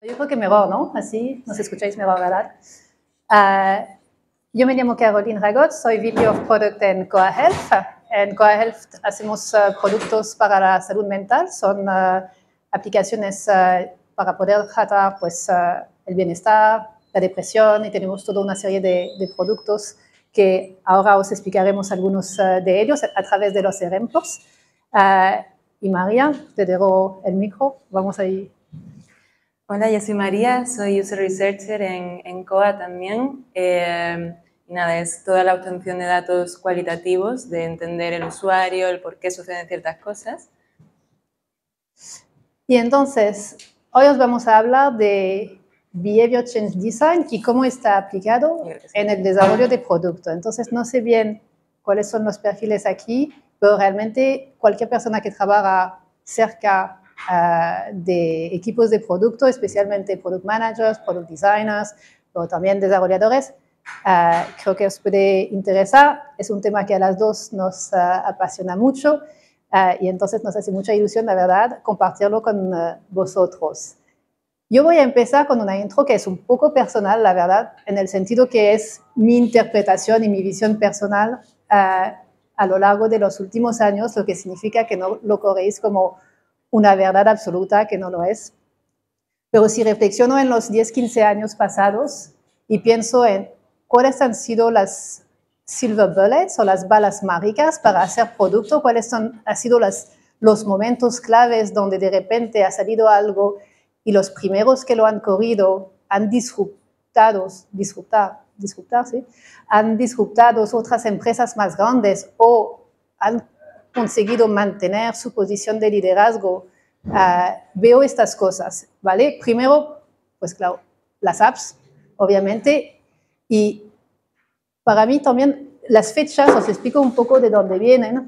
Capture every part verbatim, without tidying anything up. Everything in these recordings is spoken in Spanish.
Yo creo que mejor, ¿no? Así nos escucháis mejor, ¿verdad? Uh, yo me llamo Caroline Ragot, soy V P of Product en Coa Health. En Coa Health hacemos uh, productos para la salud mental, son uh, aplicaciones uh, para poder tratar pues, uh, el bienestar, la depresión, y tenemos toda una serie de, de productos que ahora os explicaremos algunos uh, de ellos a través de los ejemplos. Uh, y María, te dejo el micro, vamos ahí. Hola, yo soy María, soy User Researcher en, en Coa también. Eh, y nada, es toda la obtención de datos cualitativos, de entender el usuario, el por qué suceden ciertas cosas. Y entonces, hoy os vamos a hablar de Behavior Change Design y cómo está aplicado en el desarrollo de producto. Entonces, no sé bien cuáles son los perfiles aquí, pero realmente cualquier persona que trabaja cerca Uh, de equipos de producto, especialmente product managers, product designers, pero también desarrolladores, uh, creo que os puede interesar. Es un tema que a las dos nos uh, apasiona mucho uh, y entonces nos hace mucha ilusión, la verdad, compartirlo con uh, vosotros. Yo voy a empezar con una intro que es un poco personal, la verdad, en el sentido que es mi interpretación y mi visión personal uh, a lo largo de los últimos años, lo que significa que no lo corréis como una verdad absoluta, que no lo es. Pero si reflexiono en los diez, quince años pasados y pienso en cuáles han sido las silver bullets o las balas mágicas para hacer producto, cuáles son, han sido las, los momentos claves donde de repente ha salido algo y los primeros que lo han corrido han disruptado, disruptar, disruptar, ¿sí? Han disruptado otras empresas más grandes o han conseguido mantener su posición de liderazgo, uh, veo estas cosas, ¿vale? Primero, pues claro, las apps, obviamente, y para mí también las fechas, os explico un poco de dónde vienen,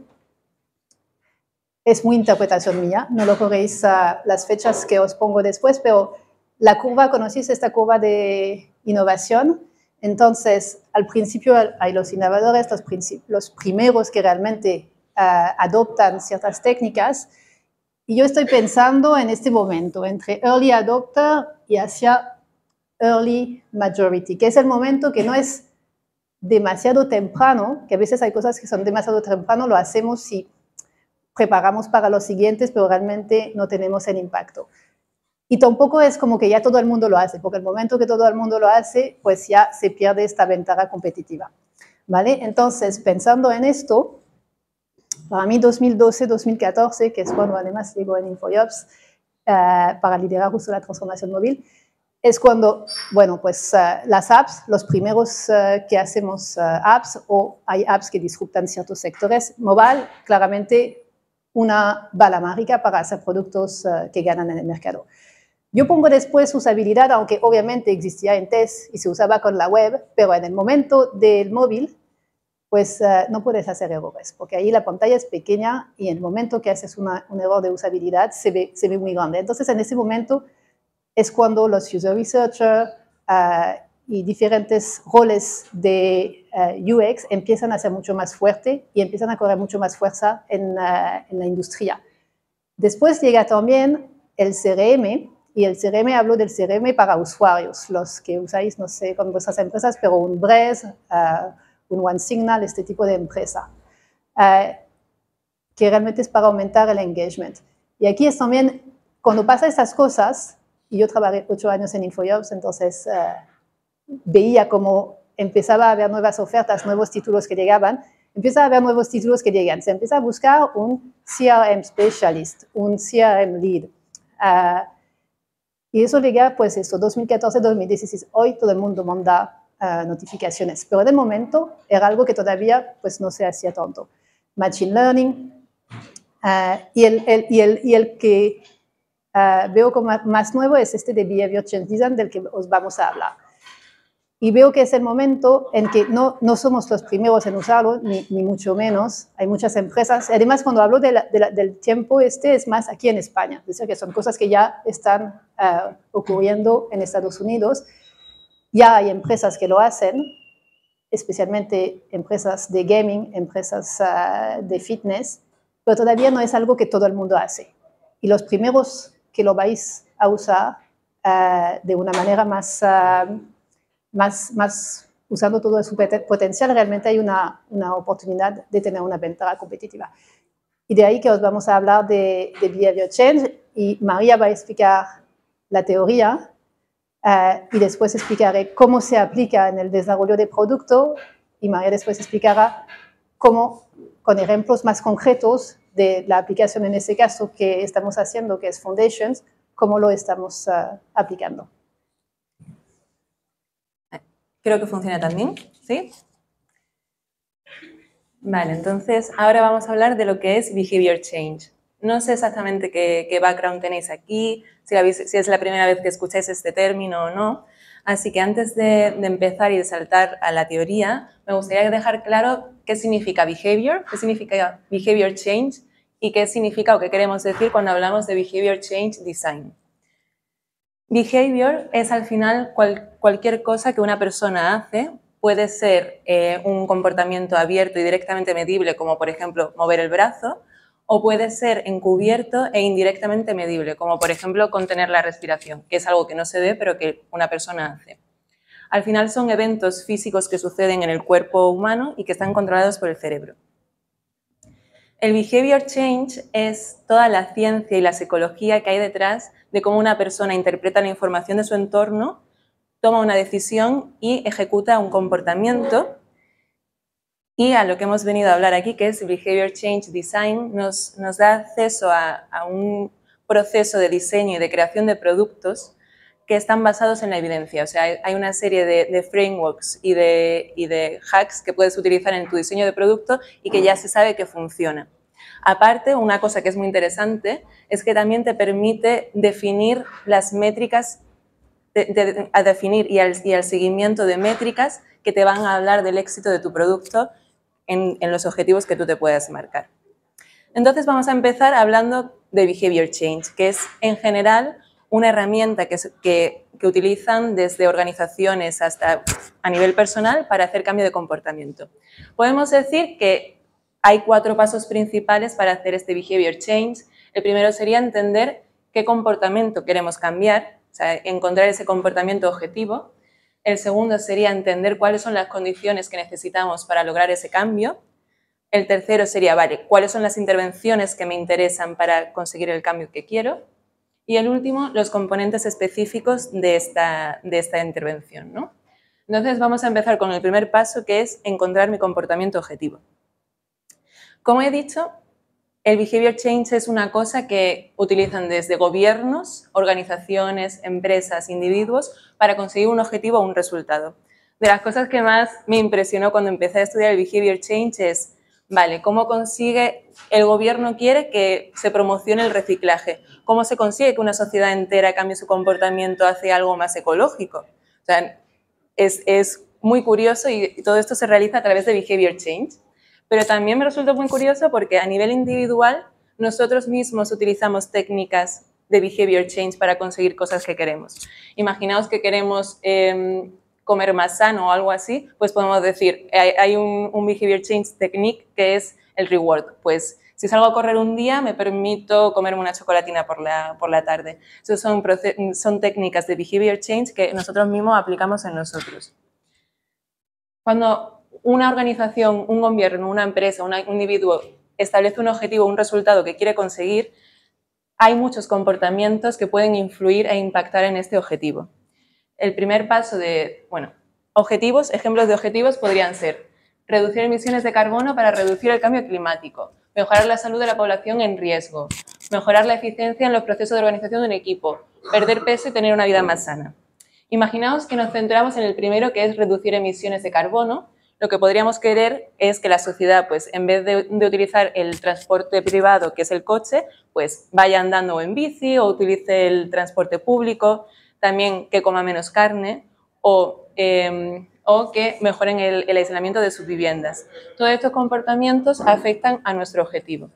es muy interpretación mía, no lo corréis uh, las fechas que os pongo después, pero la curva, ¿conocéis esta curva de innovación? Entonces, al principio hay los innovadores, los, los primeros que realmente Uh, adoptan ciertas técnicas, y yo estoy pensando en este momento entre early adopter y hacia early majority, que es el momento que no es demasiado temprano, que a veces hay cosas que son demasiado temprano, lo hacemos si preparamos para los siguientes, pero realmente no tenemos el impacto. Y tampoco es como que ya todo el mundo lo hace, porque el momento que todo el mundo lo hace, pues ya se pierde esta ventaja competitiva, ¿vale? Entonces, pensando en esto, para mí, dos mil doce, dos mil catorce, que es cuando además llego en InfoJobs uh, para liderar justo la transformación móvil, es cuando, bueno, pues uh, las apps, los primeros uh, que hacemos uh, apps, o hay apps que disruptan ciertos sectores, mobile, claramente una bala mágica para hacer productos uh, que ganan en el mercado. Yo pongo después usabilidad, aunque obviamente existía en test y se usaba con la web, pero en el momento del móvil, pues uh, no puedes hacer errores, porque ahí la pantalla es pequeña y en el momento que haces una, un error de usabilidad se ve, se ve muy grande. Entonces, en ese momento es cuando los user researchers uh, y diferentes roles de uh, U X empiezan a ser mucho más fuerte y empiezan a correr mucho más fuerza en, uh, en la industria. Después llega también el C R M, y el C R M, hablo del C R M para usuarios, los que usáis, no sé, con vuestras empresas, pero un Braze, uh, un OneSignal, este tipo de empresa, uh, que realmente es para aumentar el engagement. Y aquí es también, cuando pasa estas cosas, y yo trabajé ocho años en InfoJobs, entonces uh, veía cómo empezaba a haber nuevas ofertas, nuevos títulos que llegaban, empieza a haber nuevos títulos que llegan, se empieza a buscar un C R M specialist, un C R M lead, uh, y eso llega, pues eso, dos mil catorce, dos mil dieciséis, hoy todo el mundo manda Uh, notificaciones, pero de momento era algo que todavía pues, no se hacía tanto. Machine Learning, uh, y, el, el, y, el, y el que uh, veo como más nuevo es este de Behavior Change Design, del que os vamos a hablar. Y veo que es el momento en que no, no somos los primeros en usarlo, ni, ni mucho menos, hay muchas empresas. Además, cuando hablo de la, de la, del tiempo este, es más aquí en España, es decir, que son cosas que ya están uh, ocurriendo en Estados Unidos. Ya hay empresas que lo hacen, especialmente empresas de gaming, empresas uh, de fitness, pero todavía no es algo que todo el mundo hace. Y los primeros que lo vais a usar uh, de una manera más, uh, más, más usando todo su potencial, realmente hay una, una oportunidad de tener una ventaja competitiva. Y de ahí que os vamos a hablar de, de behavior change, y María va a explicar la teoría, uh, y después explicaré cómo se aplica en el desarrollo de producto, y María después explicará cómo, con ejemplos más concretos de la aplicación en ese caso que estamos haciendo, que es Foundations, cómo lo estamos uh, aplicando. Creo que funciona también, ¿sí? Vale, entonces ahora vamos a hablar de lo que es Behavior Change. No sé exactamente qué, qué background tenéis aquí, si, la, si es la primera vez que escucháis este término o no. Así que antes de, de empezar y de saltar a la teoría, me gustaría dejar claro qué significa behavior, qué significa behavior change y qué significa o qué queremos decir cuando hablamos de behavior change design. Behavior es al final cual, cualquier cosa que una persona hace. Puede ser eh, un comportamiento abierto y directamente medible, como por ejemplo mover el brazo, o puede ser encubierto e indirectamente medible, como por ejemplo contener la respiración, que es algo que no se ve pero que una persona hace. Al final son eventos físicos que suceden en el cuerpo humano y que están controlados por el cerebro. El behavior change es toda la ciencia y la psicología que hay detrás de cómo una persona interpreta la información de su entorno, toma una decisión y ejecuta un comportamiento. Y a lo que hemos venido a hablar aquí, que es Behavior Change Design, nos, nos da acceso a, a un proceso de diseño y de creación de productos que están basados en la evidencia. O sea, hay, hay una serie de, de frameworks y de, y de hacks que puedes utilizar en tu diseño de producto y que ya se sabe que funciona. Aparte, una cosa que es muy interesante es que también te permite definir las métricas, de, de, a definir y al, y al seguimiento de métricas que te van a hablar del éxito de tu producto en, en los objetivos que tú te puedas marcar. Entonces vamos a empezar hablando de Behavior Change, que es en general una herramienta que, que, que utilizan desde organizaciones hasta a nivel personal para hacer cambio de comportamiento. Podemos decir que hay cuatro pasos principales para hacer este Behavior Change. El primero sería entender qué comportamiento queremos cambiar, o sea, encontrar ese comportamiento objetivo. El segundo sería entender cuáles son las condiciones que necesitamos para lograr ese cambio. El tercero sería, vale, cuáles son las intervenciones que me interesan para conseguir el cambio que quiero. Y el último, los componentes específicos de esta, de esta intervención, ¿no? Entonces vamos a empezar con el primer paso, que es encontrar mi comportamiento objetivo. Como he dicho, el Behavior Change es una cosa que utilizan desde gobiernos, organizaciones, empresas, individuos para conseguir un objetivo o un resultado. De las cosas que más me impresionó cuando empecé a estudiar el Behavior Change es, vale, ¿cómo consigue, el gobierno quiere que se promocione el reciclaje? ¿Cómo se consigue que una sociedad entera cambie su comportamiento hacia algo más ecológico? O sea, es, es muy curioso y todo esto se realiza a través de Behavior Change. Pero también me resulta muy curioso porque a nivel individual nosotros mismos utilizamos técnicas de Behavior Change para conseguir cosas que queremos. Imaginaos que queremos eh, comer más sano o algo así, pues podemos decir, hay, hay un, un Behavior Change Technique que es el reward. Pues si salgo a correr un día, me permito comerme una chocolatina por la, por la tarde. Esas son, son técnicas de Behavior Change que nosotros mismos aplicamos en nosotros. Cuando una organización, un gobierno, una empresa, una, un individuo establece un objetivo, un resultado que quiere conseguir, hay muchos comportamientos que pueden influir e impactar en este objetivo. El primer paso de, bueno, objetivos, ejemplos de objetivos podrían ser reducir emisiones de carbono para reducir el cambio climático, mejorar la salud de la población en riesgo, mejorar la eficiencia en los procesos de organización de un equipo, perder peso y tener una vida más sana. Imaginaos que nos centramos en el primero, que es reducir emisiones de carbono. Lo que podríamos querer es que la sociedad, pues, en vez de, de utilizar el transporte privado, que es el coche, pues vaya andando en bici o utilice el transporte público, también que coma menos carne o, eh, o que mejoren el, el aislamiento de sus viviendas. Todos estos comportamientos afectan a nuestro objetivo.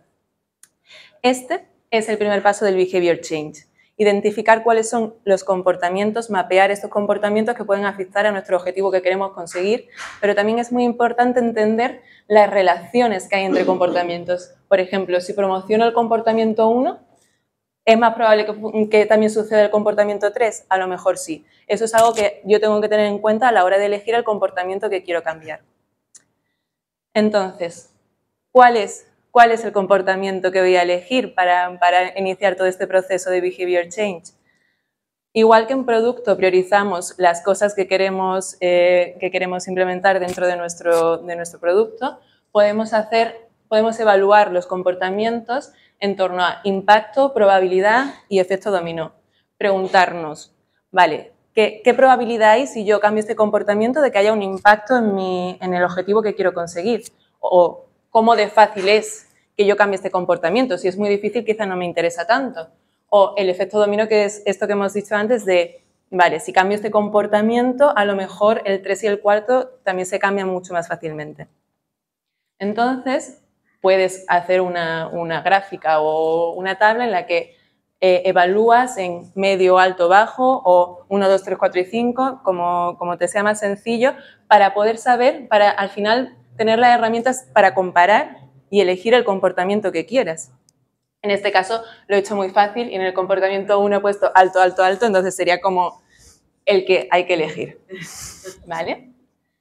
Este es el primer paso del Behavior Change. Identificar cuáles son los comportamientos, mapear estos comportamientos que pueden afectar a nuestro objetivo que queremos conseguir, pero también es muy importante entender las relaciones que hay entre comportamientos. Por ejemplo, si promociono el comportamiento uno, ¿Es más probable que, que también suceda el comportamiento tres? A lo mejor sí. Eso es algo que yo tengo que tener en cuenta a la hora de elegir el comportamiento que quiero cambiar. Entonces, ¿cuál es, cuál es el comportamiento que voy a elegir para, para iniciar todo este proceso de behavior change? Igual que en producto priorizamos las cosas que queremos, eh, que queremos implementar dentro de nuestro, de nuestro producto, podemos, hacer, podemos evaluar los comportamientos en torno a impacto, probabilidad y efecto dominó. Preguntarnos, vale, ¿qué, qué probabilidad hay si yo cambio este comportamiento de que haya un impacto en, mi, en el objetivo que quiero conseguir? O cómo de fácil es que yo cambie este comportamiento. Si es muy difícil, quizá no me interesa tanto. O el efecto dominó, que es esto que hemos dicho antes de, vale, si cambio este comportamiento, a lo mejor el tres y el cuarto también se cambian mucho más fácilmente. Entonces, puedes hacer una, una gráfica o una tabla en la que eh, evalúas en medio, alto, bajo o uno, dos, tres, cuatro y cinco, como, como te sea más sencillo, para poder saber, para al final tener las herramientas para comparar y elegir el comportamiento que quieras. En este caso lo he hecho muy fácil y en el comportamiento uno he puesto alto, alto, alto, entonces sería como el que hay que elegir, ¿vale?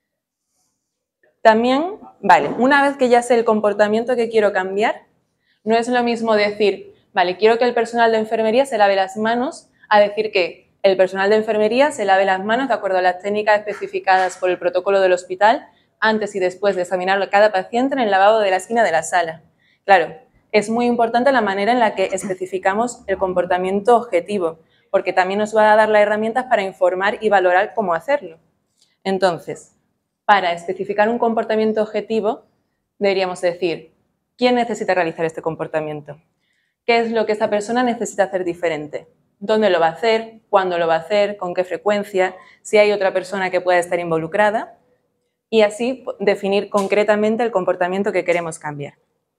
También, vale, una vez que ya sé el comportamiento que quiero cambiar, no es lo mismo decir, vale, quiero que el personal de enfermería se lave las manos, a decir que el personal de enfermería se lave las manos de acuerdo a las técnicas especificadas por el protocolo del hospital antes y después de examinar a cada paciente en el lavabo de la esquina de la sala. Claro, es muy importante la manera en la que especificamos el comportamiento objetivo, porque también nos va a dar las herramientas para informar y valorar cómo hacerlo. Entonces, para especificar un comportamiento objetivo, deberíamos decir, ¿quién necesita realizar este comportamiento? ¿Qué es lo que esta persona necesita hacer diferente? ¿Dónde lo va a hacer? ¿Cuándo lo va a hacer? ¿Con qué frecuencia? Si hay otra persona que pueda estar involucrada. Y así definir concretamente el comportamiento que queremos cambiar.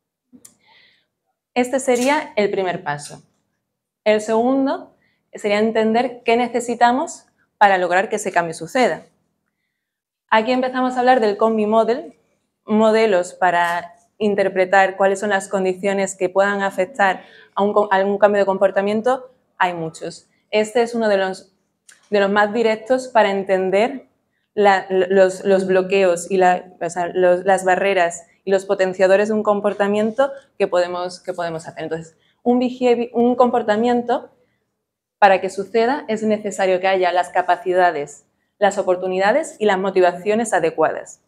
Este sería el primer paso. El segundo sería entender qué necesitamos para lograr que ese cambio suceda. Aquí empezamos a hablar del Combi Model, modelos para interpretar cuáles son las condiciones que puedan afectar a un, a un cambio de comportamiento. Hay muchos. Este es uno de los, de los más directos para entender la, los, los bloqueos y la, o sea, los, las barreras y los potenciadores de un comportamiento que podemos, que podemos hacer. Entonces, un, behavior, un comportamiento, para que suceda, es necesario que haya las capacidades, las oportunidades y las motivaciones adecuadas.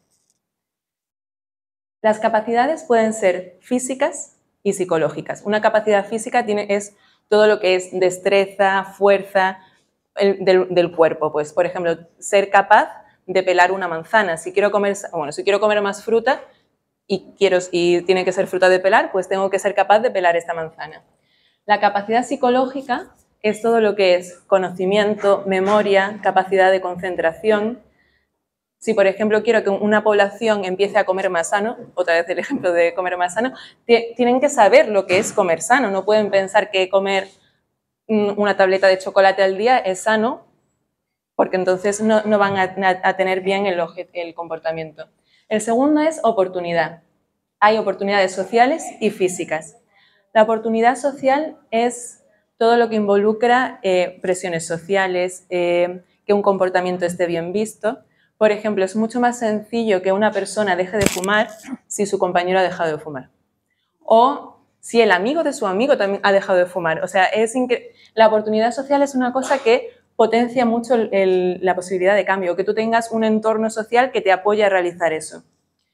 Las capacidades pueden ser físicas y psicológicas. Una capacidad física tiene, es todo lo que es destreza, fuerza el, del, del cuerpo. Pues, por ejemplo, ser capaz de pelar una manzana. Si quiero comer, bueno, si quiero comer más fruta, Y, quiero, y tiene que ser fruta de pelar, pues tengo que ser capaz de pelar esta manzana. La capacidad psicológica es todo lo que es conocimiento, memoria, capacidad de concentración. Si, por ejemplo, quiero que una población empiece a comer más sano, otra vez el ejemplo de comer más sano, tienen que saber lo que es comer sano. No pueden pensar que comer una tableta de chocolate al día es sano, porque entonces no, no van a, a tener bien el, el comportamiento. El segundo es oportunidad. Hay oportunidades sociales y físicas. La oportunidad social es todo lo que involucra eh, presiones sociales, eh, que un comportamiento esté bien visto. Por ejemplo, es mucho más sencillo que una persona deje de fumar si su compañero ha dejado de fumar. O si el amigo de su amigo también ha dejado de fumar. O sea, es la oportunidad social es una cosa que potencia mucho el, el, la posibilidad de cambio, que tú tengas un entorno social que te apoye a realizar eso.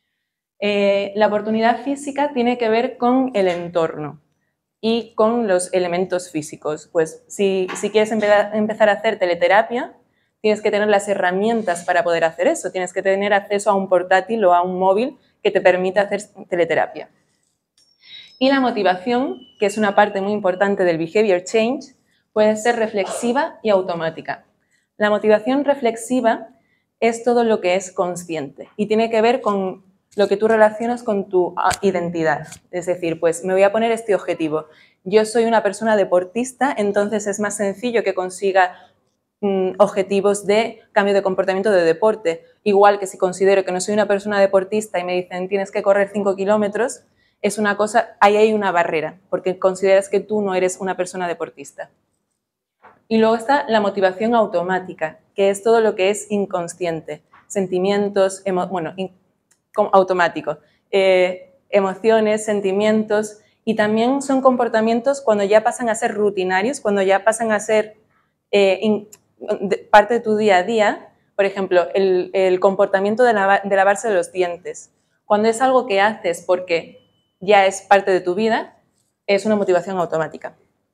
Eh, la oportunidad física tiene que ver con el entorno y con los elementos físicos. Pues si, si quieres empezar, empezar a hacer teleterapia, tienes que tener las herramientas para poder hacer eso. Tienes que tener acceso a un portátil o a un móvil que te permita hacer teleterapia. Y la motivación, que es una parte muy importante del behavior change, puede ser reflexiva y automática. La motivación reflexiva es todo lo que es consciente y tiene que ver con lo que tú relacionas con tu identidad. Es decir, pues me voy a poner este objetivo. Yo soy una persona deportista, entonces es más sencillo que consiga mmm, objetivos de cambio de comportamiento de deporte. Igual que si considero que no soy una persona deportista y me dicen tienes que correr cinco kilómetros, es una cosa, ahí hay una barrera, porque consideras que tú no eres una persona deportista. Y luego está la motivación automática, que es todo lo que es inconsciente, sentimientos, emo, bueno, in, automático, eh, emociones, sentimientos, y también son comportamientos cuando ya pasan a ser rutinarios, cuando ya pasan a ser eh, in, de, parte de tu día a día. Por ejemplo, el, el comportamiento de, lava, de lavarse los dientes. Cuando es algo que haces porque ya es parte de tu vida, es una motivación automática.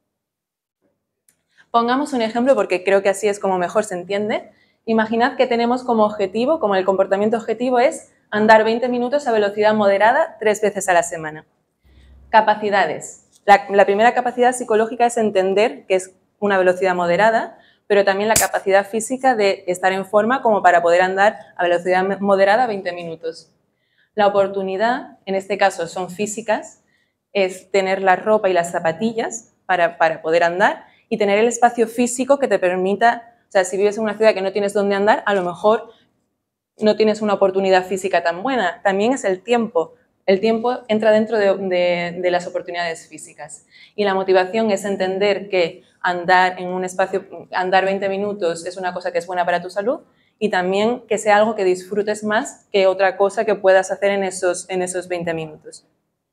Pongamos un ejemplo porque creo que así es como mejor se entiende. Imaginad que tenemos como objetivo, como el comportamiento objetivo es andar veinte minutos a velocidad moderada tres veces a la semana. Capacidades. La, la primera capacidad psicológica es entender que es una velocidad moderada, pero también la capacidad física de estar en forma como para poder andar a velocidad moderada veinte minutos. La oportunidad, en este caso son físicas, es tener la ropa y las zapatillas para, para poder andar y tener el espacio físico que te permita, o sea, si vives en una ciudad que no tienes dónde andar, a lo mejor no tienes una oportunidad física tan buena. También es el tiempo. El tiempo entra dentro de, de, de las oportunidades físicas. Y la motivación es entender que andar en un espacio, andar veinte minutos es una cosa que es buena para tu salud y también que sea algo que disfrutes más que otra cosa que puedas hacer en esos, en esos veinte minutos.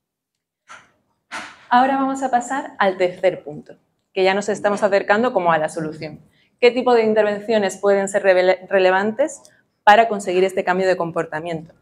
Ahora vamos a pasar al tercer punto, que ya nos estamos acercando como a la solución. ¿Qué tipo de intervenciones pueden ser rele- relevantes para conseguir este cambio de comportamiento?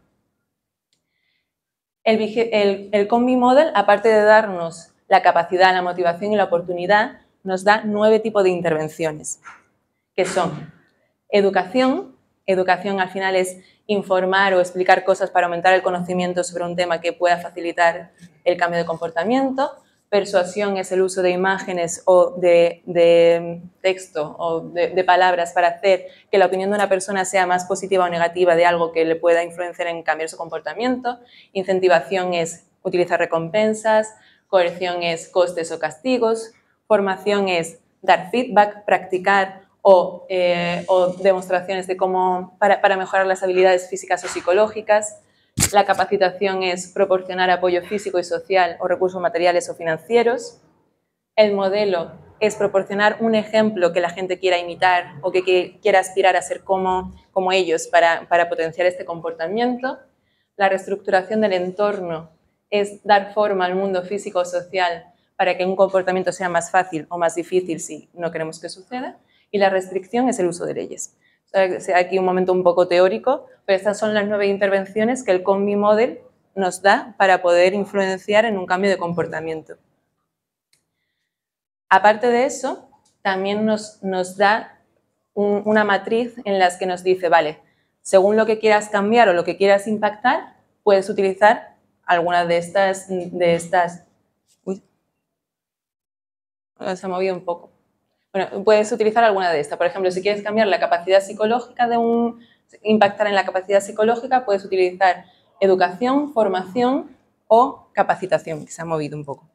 El, el, el Combi Model, aparte de darnos la capacidad, la motivación y la oportunidad, nos da nueve tipos de intervenciones, que son educación. Educación al final es informar o explicar cosas para aumentar el conocimiento sobre un tema que pueda facilitar el cambio de comportamiento. Persuasión es el uso de imágenes o de, de texto o de, de palabras para hacer que la opinión de una persona sea más positiva o negativa de algo que le pueda influenciar en cambiar su comportamiento. Incentivación es utilizar recompensas. Coerción es costes o castigos. Formación es dar feedback, practicar o, eh, o demostraciones de cómo para, para mejorar las habilidades físicas o psicológicas. La capacitación es proporcionar apoyo físico y social o recursos materiales o financieros. El modelo es proporcionar un ejemplo que la gente quiera imitar o que, que quiera aspirar a ser como, como ellos para, para potenciar este comportamiento. La reestructuración del entorno es dar forma al mundo físico o social para que un comportamiento sea más fácil o más difícil si no queremos que suceda. Y la restricción es el uso de leyes. O sea, aquí un momento un poco teórico, pero estas son las nueve intervenciones que el Combi Model nos da para poder influenciar en un cambio de comportamiento. Aparte de eso, también nos, nos da un, una matriz en la que nos dice, vale, según lo que quieras cambiar o lo que quieras impactar, puedes utilizar alguna de estas, de estas... Uy, se ha movido un poco. Bueno, puedes utilizar alguna de estas. Por ejemplo, si quieres cambiar la capacidad psicológica de un... impactar en la capacidad psicológica, puedes utilizar educación, formación o capacitación, que se ha movido un poco.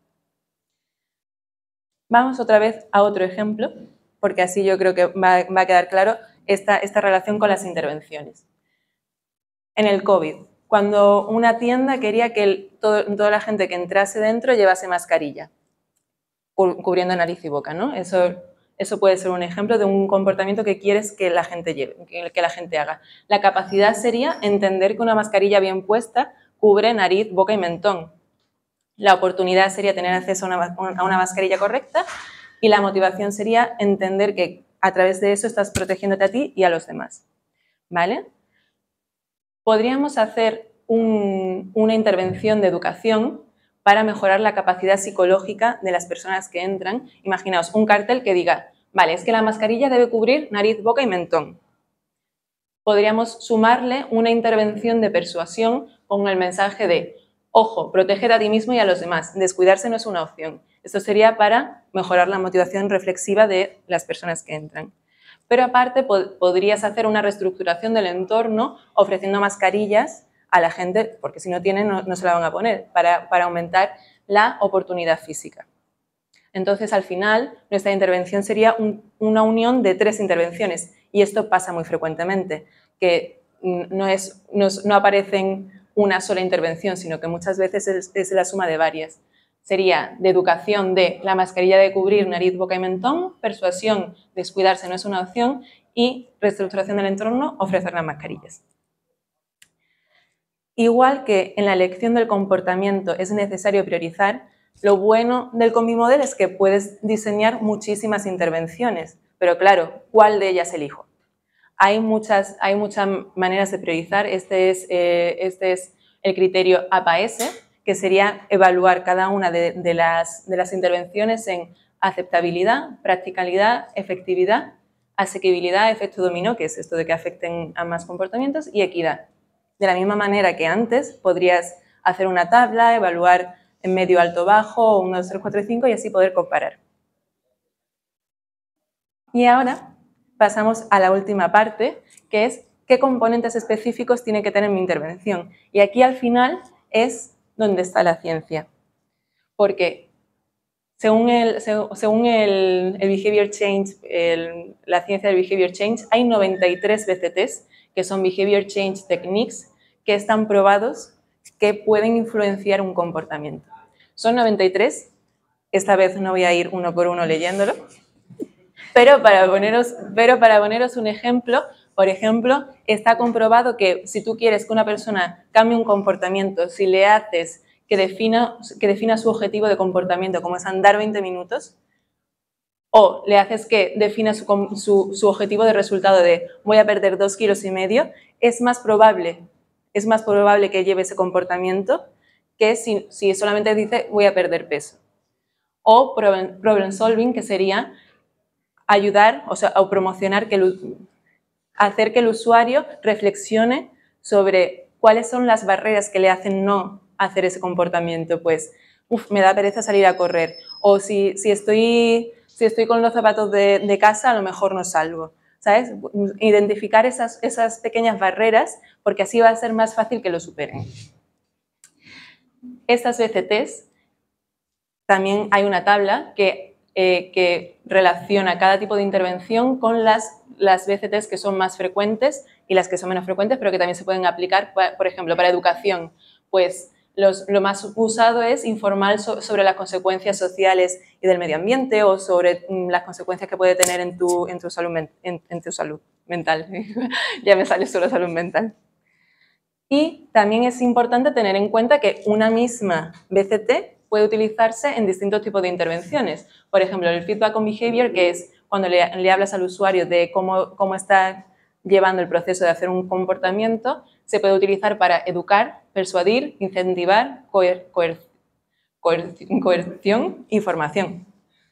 Vamos otra vez a otro ejemplo, porque así yo creo que va, va a quedar claro esta, esta relación con las intervenciones. En el COVID, cuando una tienda quería que el, todo, toda la gente que entrase dentro llevase mascarilla, cubriendo nariz y boca, ¿no? Eso... Eso puede ser un ejemplo de un comportamiento que quieres que la gente lleve, que la gente haga. La capacidad sería entender que una mascarilla bien puesta cubre nariz, boca y mentón. La oportunidad sería tener acceso a una, a una mascarilla correcta y la motivación sería entender que a través de eso estás protegiéndote a ti y a los demás. ¿Vale? Podríamos hacer un, una intervención de educación para mejorar la capacidad psicológica de las personas que entran. Imaginaos un cartel que diga, vale, es que la mascarilla debe cubrir nariz, boca y mentón. Podríamos sumarle una intervención de persuasión con el mensaje de, ojo, protégete a ti mismo y a los demás, descuidarse no es una opción. Esto sería para mejorar la motivación reflexiva de las personas que entran. Pero aparte pod- podrías hacer una reestructuración del entorno ofreciendo mascarillas a la gente, porque si no tienen no, no se la van a poner, para, para aumentar la oportunidad física. Entonces, al final, nuestra intervención sería un, una unión de tres intervenciones y esto pasa muy frecuentemente, que no, es, no, no aparecen una sola intervención, sino que muchas veces es, es la suma de varias. Sería de educación de la mascarilla de cubrir nariz, boca y mentón, persuasión, descuidarse no es una opción, y reestructuración del entorno, ofrecer las mascarillas. Igual que en la elección del comportamiento es necesario priorizar, lo bueno del Combi Model es que puedes diseñar muchísimas intervenciones, pero claro, ¿cuál de ellas elijo? Hay muchas, hay muchas maneras de priorizar. Este es, eh, este es el criterio A P A S, que sería evaluar cada una de, de, las, de las intervenciones en aceptabilidad, practicalidad, efectividad, asequibilidad, efecto dominó, que es esto de que afecten a más comportamientos, y equidad. De la misma manera que antes, podrías hacer una tabla, evaluar en medio, alto, bajo, uno, dos, tres, cuatro y cinco y así poder comparar. Y ahora pasamos a la última parte, que es qué componentes específicos tiene que tener mi intervención. Y aquí al final es donde está la ciencia. Porque según el, según el, el Behavior Change, el, la ciencia del Behavior Change, hay noventa y tres B C Ts, que son Behavior Change Techniques, que están probados que pueden influenciar un comportamiento. Son noventa y tres, esta vez no voy a ir uno por uno leyéndolo, pero para poneros, pero para poneros un ejemplo, por ejemplo, está comprobado que si tú quieres que una persona cambie un comportamiento, si le haces que defina, que defina su objetivo de comportamiento, como es andar veinte minutos, o le haces que defina su, su, su objetivo de resultado de voy a perder dos kilos y medio, es más probable, es más probable que lleve ese comportamiento que si, si solamente dice voy a perder peso. O problem, problem solving, que sería ayudar, o sea, o promocionar, que el, hacer que el usuario reflexione sobre cuáles son las barreras que le hacen no hacer ese comportamiento. Pues, uf, me da pereza salir a correr. O si, si, estoy, si estoy con los zapatos de, de casa, a lo mejor no salgo. ¿Sabes? Identificar esas, esas pequeñas barreras, porque así va a ser más fácil que lo superen. Estas B C Ts, también hay una tabla que, eh, que relaciona cada tipo de intervención con las, las B C Ts que son más frecuentes y las que son menos frecuentes, pero que también se pueden aplicar, por ejemplo, para educación. Pues los, lo más usado es informar so, sobre las consecuencias sociales y del medio ambiente, o sobre mm, las consecuencias que puede tener en tu, en tu, salud, en, en tu salud mental. Ya me sale solo salud mental. Y también es importante tener en cuenta que una misma B C T puede utilizarse en distintos tipos de intervenciones. Por ejemplo, el feedback on behavior, que es cuando le, le hablas al usuario de cómo, cómo está llevando el proceso de hacer un comportamiento, se puede utilizar para educar, persuadir, incentivar, coer, coer, coer, coerción y formación.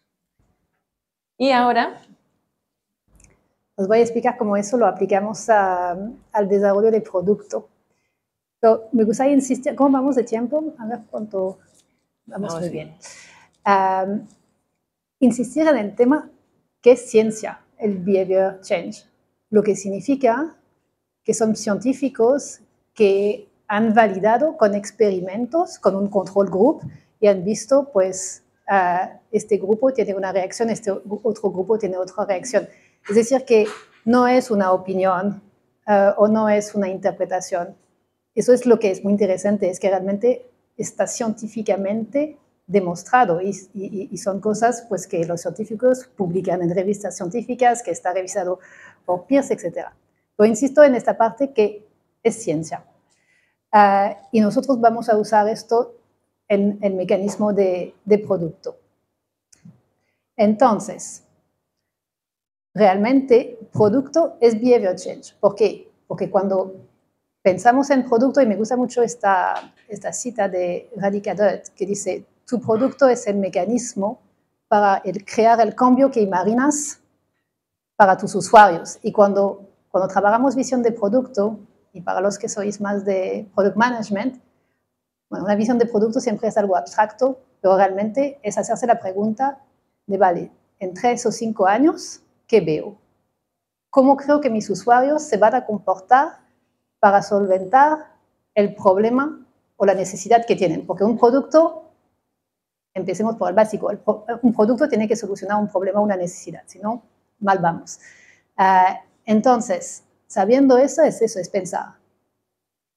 Y ahora os voy a explicar cómo eso lo aplicamos a, al desarrollo de producto. Pero me gustaría insistir, ¿cómo vamos de tiempo? A ver cuánto vamos, muy bien. Um, insistir en el tema que es ciencia, el behavior change, lo que significa que son científicos que han validado con experimentos, con un control group, y han visto, pues, uh, este grupo tiene una reacción, este otro grupo tiene otra reacción. Es decir, que no es una opinión uh, o no es una interpretación. Eso es lo que es muy interesante, es que realmente está científicamente demostrado y, y, y son cosas pues, que los científicos publican en revistas científicas, que está revisado por peers, etcétera. Pero insisto en esta parte que es ciencia. Uh, y nosotros vamos a usar esto en el mecanismo de, de producto. Entonces, realmente producto es behavior change. ¿Por qué? Porque cuando pensamos en producto, y me gusta mucho esta, esta cita de Radhika Dutt, que dice, tu producto es el mecanismo para el crear el cambio que imaginas para tus usuarios. Y cuando, cuando trabajamos visión de producto, y para los que sois más de product management, bueno, una visión de producto siempre es algo abstracto, pero realmente es hacerse la pregunta de, vale, en tres o cinco años, ¿qué veo? ¿Cómo creo que mis usuarios se van a comportar para solventar el problema o la necesidad que tienen? Porque un producto, empecemos por el básico, el pro, un producto tiene que solucionar un problema o una necesidad, si no, mal vamos. Uh, entonces, sabiendo eso, es eso, es pensar,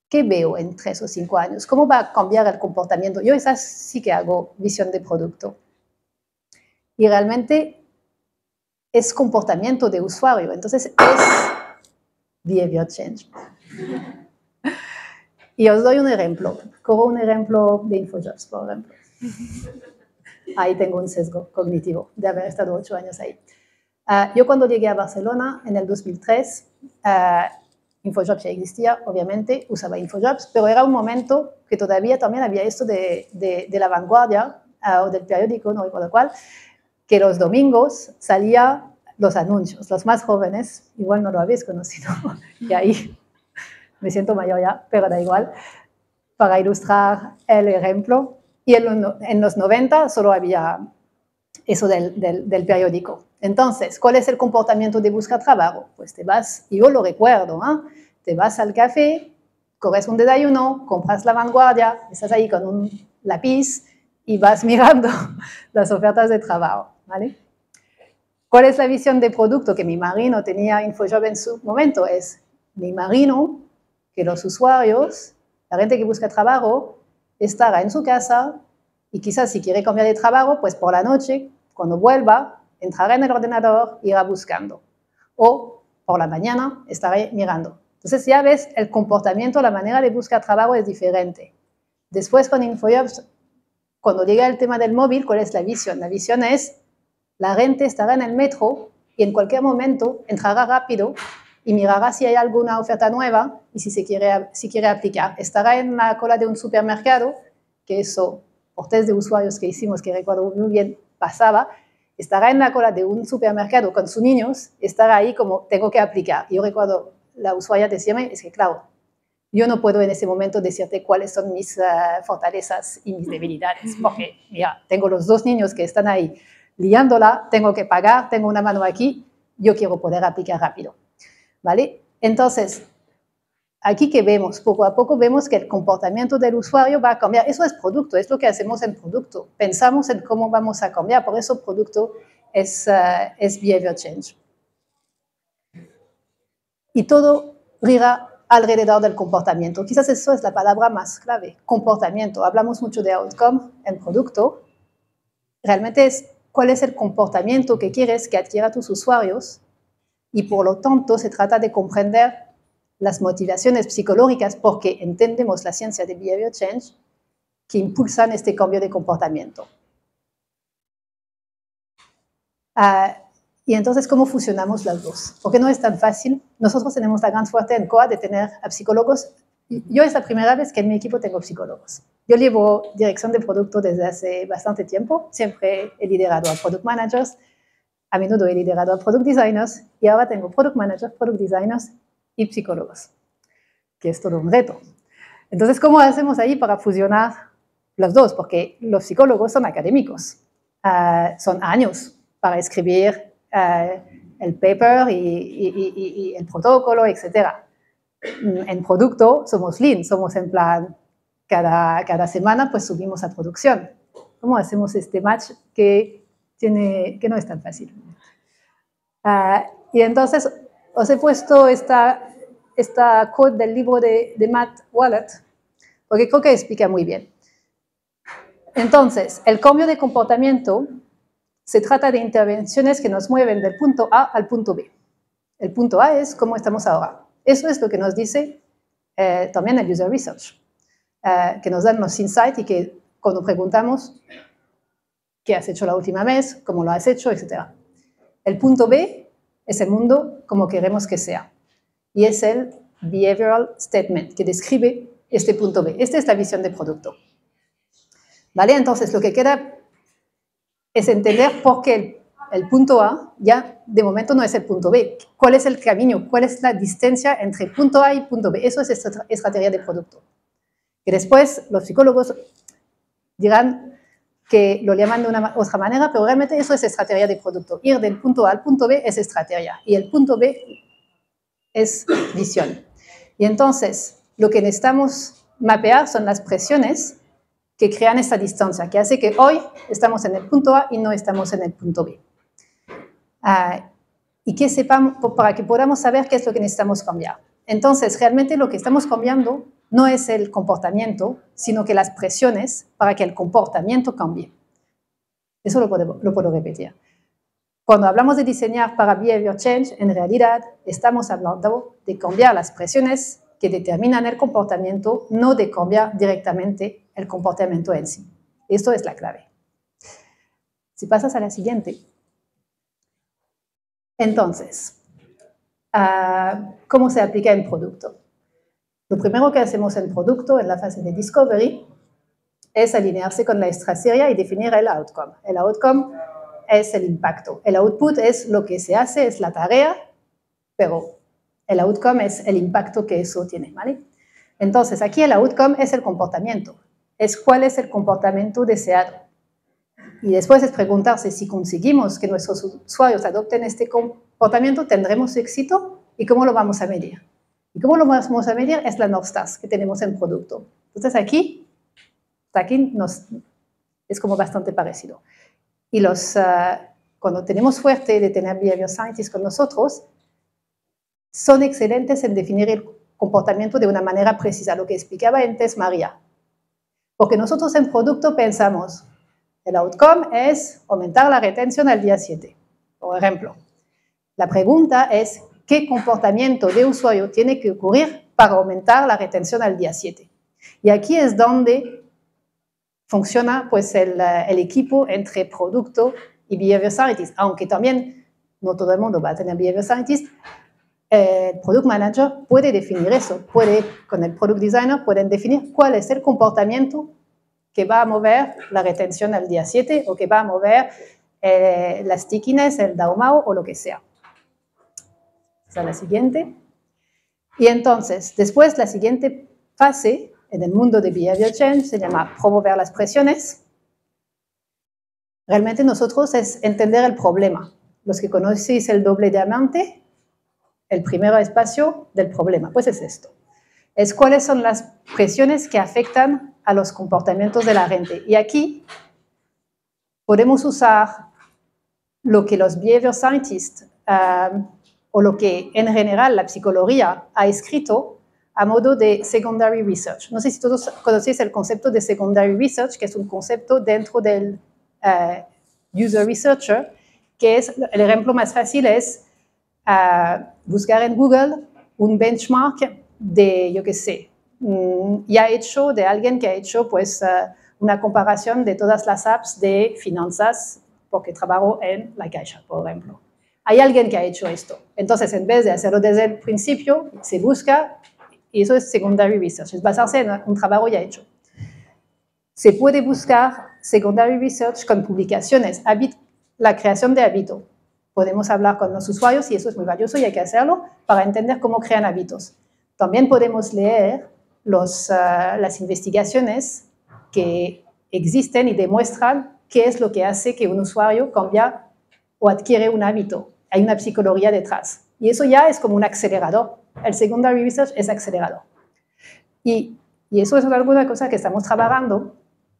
¿qué veo en tres o cinco años? ¿Cómo va a cambiar el comportamiento? Yo esa sí que hago visión de producto. Y realmente es comportamiento de usuario, entonces es behavior change. Y os doy un ejemplo, como un ejemplo de InfoJobs, por ejemplo. Ahí tengo un sesgo cognitivo de haber estado ocho años ahí. Uh, yo cuando llegué a Barcelona en el dos mil tres, uh, InfoJobs ya existía, obviamente, usaba InfoJobs, pero era un momento que todavía también había esto de, de, de La Vanguardia, uh, o del periódico, no recuerdo cuál, que los domingos salían los anuncios. Los más jóvenes, igual no lo habéis conocido, y ahí me siento mayor ya, pero da igual, para ilustrar el ejemplo. Y en, en los noventa solo había eso del, del, del periódico. Entonces, ¿cuál es el comportamiento de buscar trabajo? Pues te vas, y yo lo recuerdo, ¿eh? Te vas al café, coges un desayuno, compras La Vanguardia, estás ahí con un lápiz y vas mirando las ofertas de trabajo, ¿vale? ¿Cuál es la visión de producto que me imagino tenía InfoJob en su momento? Es, me imagino que los usuarios, la gente que busca trabajo, estará en su casa y quizás si quiere cambiar de trabajo, pues por la noche, cuando vuelva, entrará en el ordenador e irá buscando. O por la mañana estaré mirando. Entonces ya ves, el comportamiento, la manera de buscar trabajo es diferente. Después con InfoJobs, cuando llega el tema del móvil, ¿cuál es la visión? La visión es, la gente estará en el metro y en cualquier momento entrará rápido y mirará si hay alguna oferta nueva y si, se quiere, si quiere aplicar. Estará en la cola de un supermercado, que eso, por test de usuarios que hicimos, que recuerdo muy bien, pasaba, estará en la cola de un supermercado con sus niños, estará ahí como, tengo que aplicar. Yo recuerdo, la usuaria decirme, es que claro, yo no puedo en ese momento decirte cuáles son mis uh, fortalezas y mis debilidades, porque mira, tengo los dos niños que están ahí liándola, tengo que pagar, tengo una mano aquí, yo quiero poder aplicar rápido. ¿Vale? Entonces, aquí que vemos, poco a poco vemos que el comportamiento del usuario va a cambiar. Eso es producto, es lo que hacemos en producto. Pensamos en cómo vamos a cambiar, por eso producto es, uh, es behavior change. Y todo gira alrededor del comportamiento. Quizás eso es la palabra más clave, comportamiento. Hablamos mucho de outcome en producto. Realmente es cuál es el comportamiento que quieres que adquiera tus usuarios. Y por lo tanto, se trata de comprender las motivaciones psicológicas porque entendemos la ciencia de behavior change que impulsan este cambio de comportamiento. Uh, y entonces, ¿cómo fusionamos las dos? Porque no es tan fácil. Nosotros tenemos la gran suerte en C O A de tener a psicólogos. Yo es la primera vez que en mi equipo tengo psicólogos. Yo llevo dirección de producto desde hace bastante tiempo. Siempre he liderado a product managers. A menudo he liderado a product designers y ahora tengo product managers, product designers y psicólogos, que es todo un reto. Entonces, ¿cómo hacemos ahí para fusionar los dos? Porque los psicólogos son académicos, uh, son años para escribir uh, el paper y, y, y, y el protocolo, etcétera. En producto somos lean, somos en plan, cada, cada semana pues subimos a producción. ¿Cómo hacemos este match que Tiene, que no es tan fácil? Uh, y entonces os he puesto esta, esta quote del libro de, de Matt Wallet, porque creo que explica muy bien. Entonces, el cambio de comportamiento se trata de intervenciones que nos mueven del punto A al punto B. El punto A es cómo estamos ahora. Eso es lo que nos dice eh, también el User Research, eh, que nos dan los insights y que cuando preguntamos qué has hecho la última vez, cómo lo has hecho, etcétera. El punto B es el mundo como queremos que sea. Y es el behavioral statement que describe este punto B. Esta es la visión de producto. ¿Vale? Entonces, lo que queda es entender por qué el, el punto A ya de momento no es el punto B. ¿Cuál es el camino? ¿Cuál es la distancia entre punto A y punto B? Eso es estrategia de producto. Y después los psicólogos dirán que lo llaman de una otra manera, pero realmente eso es estrategia de producto. Ir del punto A al punto B es estrategia y el punto B es visión. Y entonces, lo que necesitamos mapear son las presiones que crean esta distancia, que hace que hoy estamos en el punto A y no estamos en el punto B. Uh, y que sepamos, para que podamos saber qué es lo que necesitamos cambiar. Entonces, realmente lo que estamos cambiando no es el comportamiento, sino que las presiones para que el comportamiento cambie. Eso lo puedo, lo puedo repetir. Cuando hablamos de diseñar para behavior change, en realidad estamos hablando de cambiar las presiones que determinan el comportamiento, no de cambiar directamente el comportamiento en sí. Esto es la clave. Si pasas a la siguiente. Entonces, uh, ¿cómo se aplica en producto? Lo primero que hacemos en producto, en la fase de discovery, es alinearse con la estrategia y definir el outcome. El outcome es el impacto. El output es lo que se hace, es la tarea, pero el outcome es el impacto que eso tiene, ¿vale? Entonces, aquí el outcome es el comportamiento. Es cuál es el comportamiento deseado. Y después es preguntarse si conseguimos que nuestros usuarios adopten este comportamiento, ¿tendremos éxito? ¿Y cómo lo vamos a medir? ¿Y cómo lo vamos a medir? Es la North Star que tenemos en producto. Entonces aquí, aquí nos, es como bastante parecido. Y los, uh, cuando tenemos suerte de tener behavior scientists con nosotros, son excelentes en definir el comportamiento de una manera precisa, lo que explicaba antes María. Porque nosotros en producto pensamos, el outcome es aumentar la retención al día siete, por ejemplo. La pregunta es, ¿qué comportamiento de usuario tiene que ocurrir para aumentar la retención al día siete? Y aquí es donde funciona pues, el, el equipo entre producto y behavior scientist, aunque también no todo el mundo va a tener behavior scientist. El product manager puede definir eso, puede, con el product designer pueden definir cuál es el comportamiento que va a mover la retención al día siete o que va a mover eh, la stickiness, el DAO-MAO o lo que sea. Esa es la siguiente. Y entonces, después la siguiente fase en el mundo de behavior change se llama promover las presiones. Realmente nosotros es entender el problema. Los que conocéis el doble diamante, el primer espacio del problema, pues es esto. Es cuáles son las presiones que afectan a los comportamientos de la gente. Y aquí podemos usar lo que los behavior scientists uh, o lo que en general la psicología ha escrito a modo de secondary research. No sé si todos conocéis el concepto de secondary research, que es un concepto dentro del uh, user researcher, que es, el ejemplo más fácil es uh, buscar en Google un benchmark de, yo qué sé, um, ya hecho de alguien que ha hecho pues, uh, una comparación de todas las apps de finanzas, porque trabajo en la Caixa, por ejemplo. Hay alguien que ha hecho esto. Entonces, en vez de hacerlo desde el principio, se busca, y eso es secondary research, es basarse en un trabajo ya hecho. Se puede buscar secondary research con publicaciones, la creación de hábitos. Podemos hablar con los usuarios, y eso es muy valioso y hay que hacerlo, para entender cómo crean hábitos. También podemos leer los, uh, las investigaciones que existen y demuestran qué es lo que hace que un usuario cambia o adquiere un hábito. Hay una psicología detrás. Y eso ya es como un acelerador. El secondary research es acelerador. Y, y eso es alguna cosa que estamos trabajando.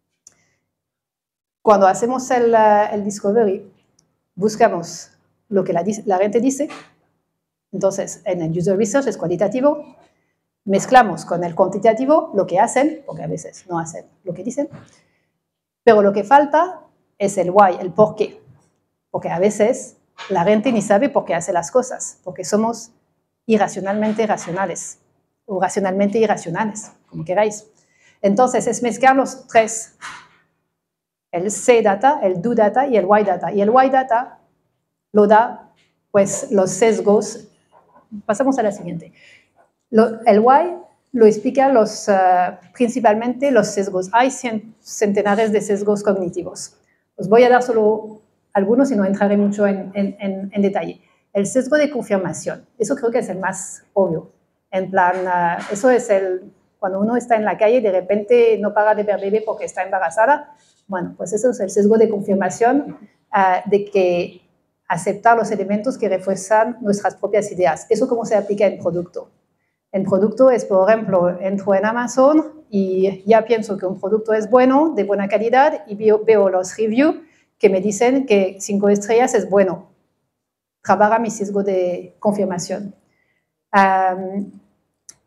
Cuando hacemos el, uh, el discovery, buscamos lo que la, la gente dice. Entonces, en el user research es cualitativo. Mezclamos con el cuantitativo lo que hacen, porque a veces no hacen lo que dicen. Pero lo que falta es el why, el por qué. Porque a veces la gente ni sabe por qué hace las cosas, porque somos irracionalmente racionales, o racionalmente irracionales, como queráis. Entonces, es mezclar los tres, el C data, el do data y el why data. Y el why data lo da, pues, los sesgos. Pasamos a la siguiente. Lo, el why lo explica los, uh, principalmente los sesgos. Hay cien, centenares de sesgos cognitivos. Os voy a dar solo algunos y no entraré mucho en, en, en, en detalle. El sesgo de confirmación, eso creo que es el más obvio. En plan, uh, eso es el, cuando uno está en la calle y de repente no para de ver bebé porque está embarazada. Bueno, pues eso es el sesgo de confirmación uh, de que aceptar los elementos que refuerzan nuestras propias ideas. ¿Eso cómo se aplica en producto? En producto es, por ejemplo, entro en Amazon y ya pienso que un producto es bueno, de buena calidad, y veo, veo los reviews que me dicen que cinco estrellas es bueno. Trabaja mi sesgo de confirmación. Um,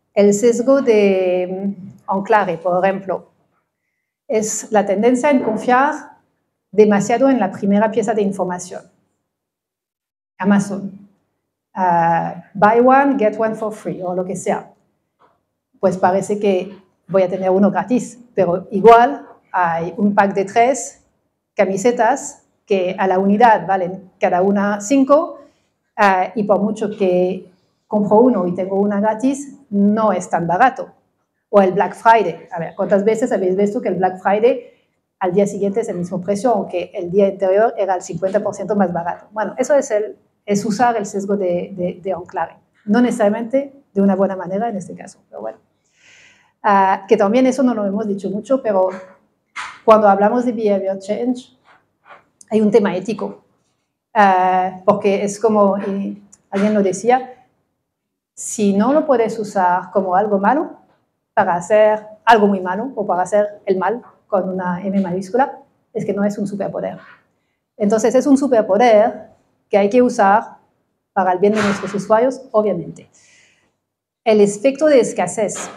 el sesgo de Anclare, por ejemplo, es la tendencia en confiar demasiado en la primera pieza de información. Amazon, uh, buy one, get one for free, o lo que sea. Pues parece que voy a tener uno gratis, pero igual hay un pack de tres camisetas que a la unidad valen cada una cinco, uh, y por mucho que compro uno y tengo una gratis, no es tan barato. O el Black Friday. A ver, ¿cuántas veces habéis visto que el Black Friday al día siguiente es el mismo precio, aunque el día anterior era el cincuenta por ciento más barato? Bueno, eso es, el, es usar el sesgo de, de, de Anclare. No necesariamente de una buena manera en este caso, pero bueno. Uh, que también eso no lo hemos dicho mucho, pero cuando hablamos de behavior change, hay un tema ético. Uh, porque es como, y alguien lo decía, si no lo puedes usar como algo malo, para hacer algo muy malo o para hacer el mal con una M mayúscula, es que no es un superpoder. Entonces es un superpoder que hay que usar para el bien de nuestros usuarios, obviamente. El efecto de escasez.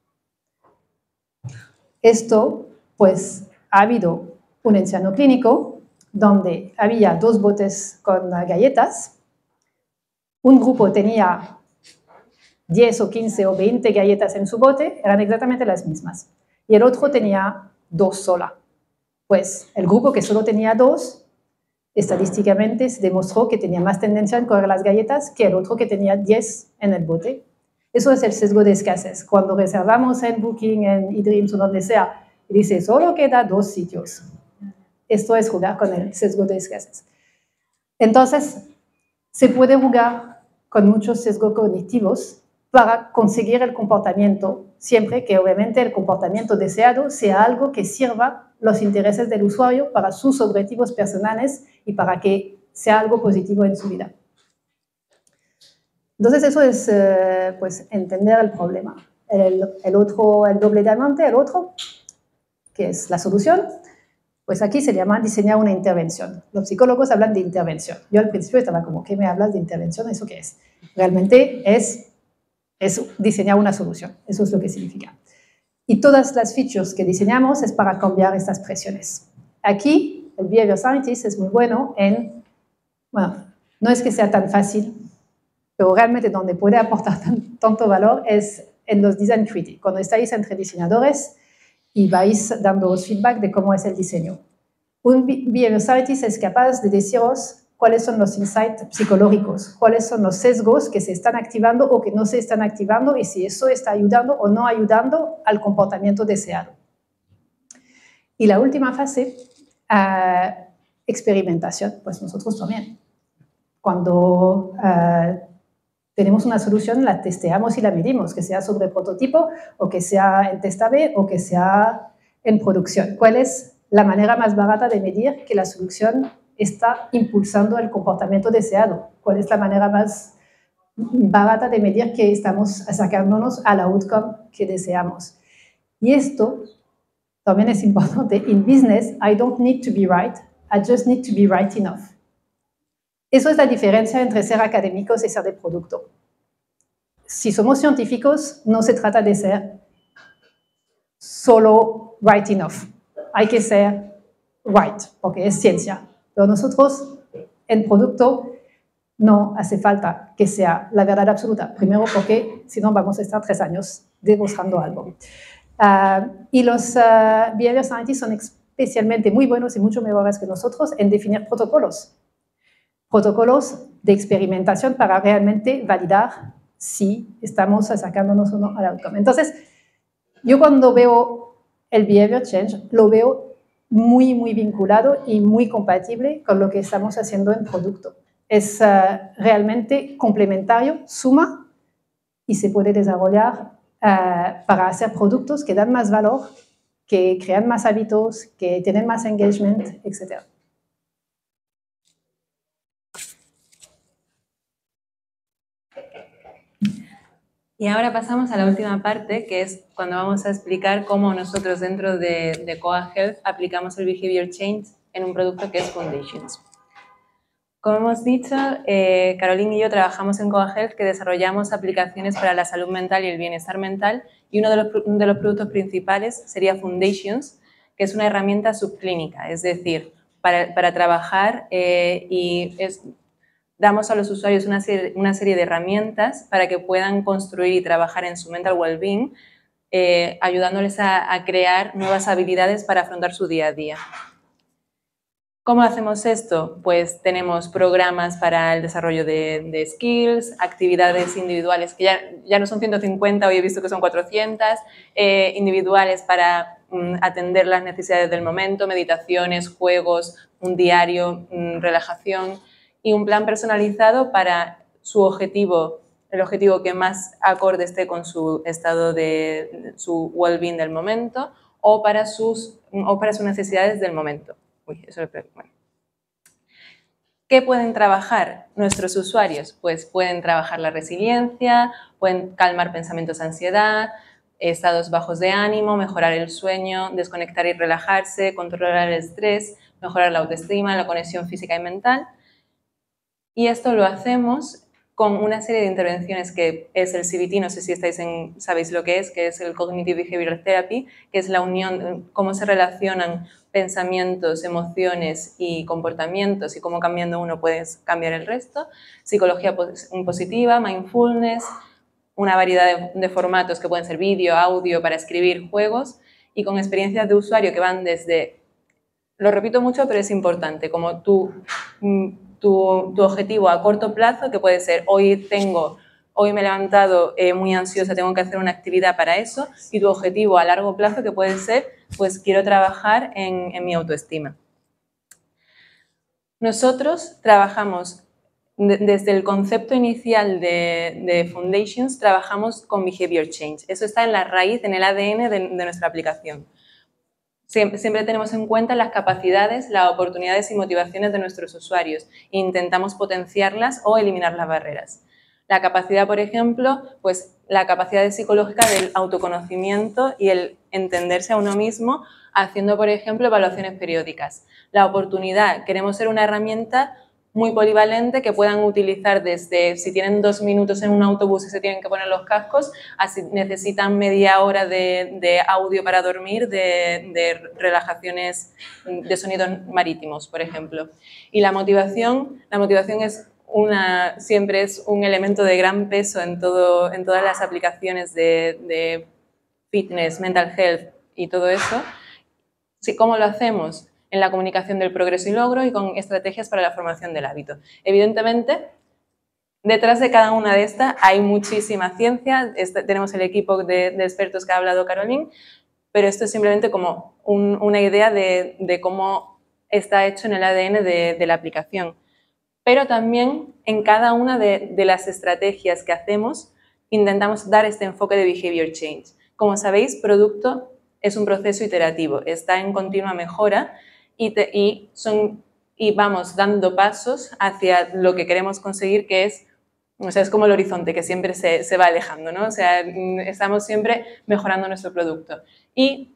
Esto, pues, ha habido un ensayo clínico donde había dos botes con galletas. Un grupo tenía diez o quince o veinte galletas en su bote, eran exactamente las mismas. Y el otro tenía dos sola. Pues el grupo que solo tenía dos, estadísticamente se demostró que tenía más tendencia a coger las galletas que el otro que tenía diez en el bote. Eso es el sesgo de escasez. Cuando reservamos en Booking, en eDreams o donde sea, y dice, solo queda dos sitios. Esto es jugar con el sesgo de escasez. Entonces, se puede jugar con muchos sesgos cognitivos para conseguir el comportamiento, siempre que obviamente el comportamiento deseado sea algo que sirva los intereses del usuario para sus objetivos personales y para que sea algo positivo en su vida. Entonces eso es, eh, pues, entender el problema. El, el otro, el doble diamante, el otro, que es la solución, pues aquí se llama diseñar una intervención. Los psicólogos hablan de intervención. Yo al principio estaba como, ¿qué me hablas de intervención? ¿Eso qué es? Realmente es es diseñar una solución, eso es lo que significa. Y todas las features que diseñamos es para cambiar estas presiones. Aquí, el Behavior Scientist es muy bueno en, bueno, no es que sea tan fácil, pero realmente donde puede aportar tan, tanto valor es en los design critics, cuando estáis entre diseñadores y vais dándoos feedback de cómo es el diseño. Un Behavior Scientist es capaz de deciros cuáles son los insights psicológicos, cuáles son los sesgos que se están activando o que no se están activando y si eso está ayudando o no ayudando al comportamiento deseado. Y la última fase, uh, experimentación, pues nosotros también. Cuando uh, tenemos una solución, la testeamos y la medimos, que sea sobre prototipo o que sea en test A B o que sea en producción. ¿Cuál es la manera más barata de medir que la solución está impulsando el comportamiento deseado? ¿Cuál es la manera más barata de medir que estamos acercándonos al outcome que deseamos? Y esto también es importante. In business, I don't need to be right, I just need to be right enough. Eso es la diferencia entre ser académicos y ser de producto. Si somos científicos, no se trata de ser solo right enough. Hay que ser right, porque es ciencia. Pero nosotros, en producto, no hace falta que sea la verdad absoluta. Primero porque si no vamos a estar tres años demostrando algo. Uh, y los uh, Behavior Scientists son especialmente muy buenos y mucho mejores que nosotros en definir protocolos. Protocolos de experimentación para realmente validar si estamos acercándonos o no al outcome. Entonces, yo cuando veo el Behavior Change, lo veo muy, muy vinculado y muy compatible con lo que estamos haciendo en producto. Es uh, realmente complementario, suma, y se puede desarrollar uh, para hacer productos que dan más valor, que crean más hábitos, que tienen más engagement, etcétera. Y ahora pasamos a la última parte, que es cuando vamos a explicar cómo nosotros dentro de, de Coa Health aplicamos el Behavior Change en un producto que es Foundations. Como hemos dicho, eh, Caroline y yo trabajamos en Coa Health, que desarrollamos aplicaciones para la salud mental y el bienestar mental, y uno de los, de los productos principales sería Foundations, que es una herramienta subclínica, es decir, para, para trabajar eh, y es, damos a los usuarios una serie, una serie de herramientas para que puedan construir y trabajar en su mental well-being, eh, ayudándoles a, a crear nuevas habilidades para afrontar su día a día. ¿Cómo hacemos esto? Pues tenemos programas para el desarrollo de, de skills, actividades individuales, que ya, ya no son ciento cincuenta, hoy he visto que son cuatrocientas, eh, individuales para mm, atender las necesidades del momento, meditaciones, juegos, un diario, mm, relajación, y un plan personalizado para su objetivo, el objetivo que más acorde esté con su estado de su well-being del momento o para sus, o para sus necesidades del momento. Uy, eso es, bueno. ¿Qué pueden trabajar nuestros usuarios? Pues pueden trabajar la resiliencia, pueden calmar pensamientos de ansiedad, estados bajos de ánimo, mejorar el sueño, desconectar y relajarse, controlar el estrés, mejorar la autoestima, la conexión física y mental. Y esto lo hacemos con una serie de intervenciones que es el C B T, no sé si estáis en, sabéis lo que es, que es el Cognitive Behavioral Therapy, que es la unión, cómo se relacionan pensamientos, emociones y comportamientos y cómo cambiando uno puedes cambiar el resto, psicología positiva, mindfulness, una variedad de, de formatos que pueden ser vídeo, audio, para escribir, juegos, y con experiencias de usuario que van desde, lo repito mucho, pero es importante, como tú... Tu, tu objetivo a corto plazo, que puede ser hoy tengo, hoy me he levantado eh, muy ansiosa, tengo que hacer una actividad para eso, y tu objetivo a largo plazo, que puede ser, pues quiero trabajar en, en mi autoestima. Nosotros trabajamos de, desde el concepto inicial de, de Foundations, trabajamos con Behavior Change. Eso está en la raíz, en el A D N de, de nuestra aplicación. Siempre, siempre tenemos en cuenta las capacidades, las oportunidades y motivaciones de nuestros usuarios e intentamos potenciarlas o eliminar las barreras. La capacidad, por ejemplo, pues la capacidad psicológica del autoconocimiento y el entenderse a uno mismo haciendo, por ejemplo, evaluaciones periódicas. La oportunidad, queremos ser una herramienta muy polivalente que puedan utilizar desde si tienen dos minutos en un autobús y se tienen que poner los cascos, así necesitan media hora de, de audio para dormir, de, de relajaciones de sonidos marítimos, por ejemplo. Y la motivación, la motivación es una, siempre es un elemento de gran peso en, todo, en todas las aplicaciones de, de fitness, mental health y todo eso. Sí, ¿cómo lo hacemos? En la comunicación del progreso y logro y con estrategias para la formación del hábito. Evidentemente, detrás de cada una de estas hay muchísima ciencia, este, tenemos el equipo de, de expertos que ha hablado Caroline, pero esto es simplemente como un, una idea de, de cómo está hecho en el A D N de, de la aplicación. Pero también en cada una de, de las estrategias que hacemos intentamos dar este enfoque de behavior change. Como sabéis, producto es un proceso iterativo, está en continua mejora y, te, y, son, y vamos dando pasos hacia lo que queremos conseguir, que es, o sea, es como el horizonte que siempre se, se va alejando, ¿no? O sea, estamos siempre mejorando nuestro producto. Y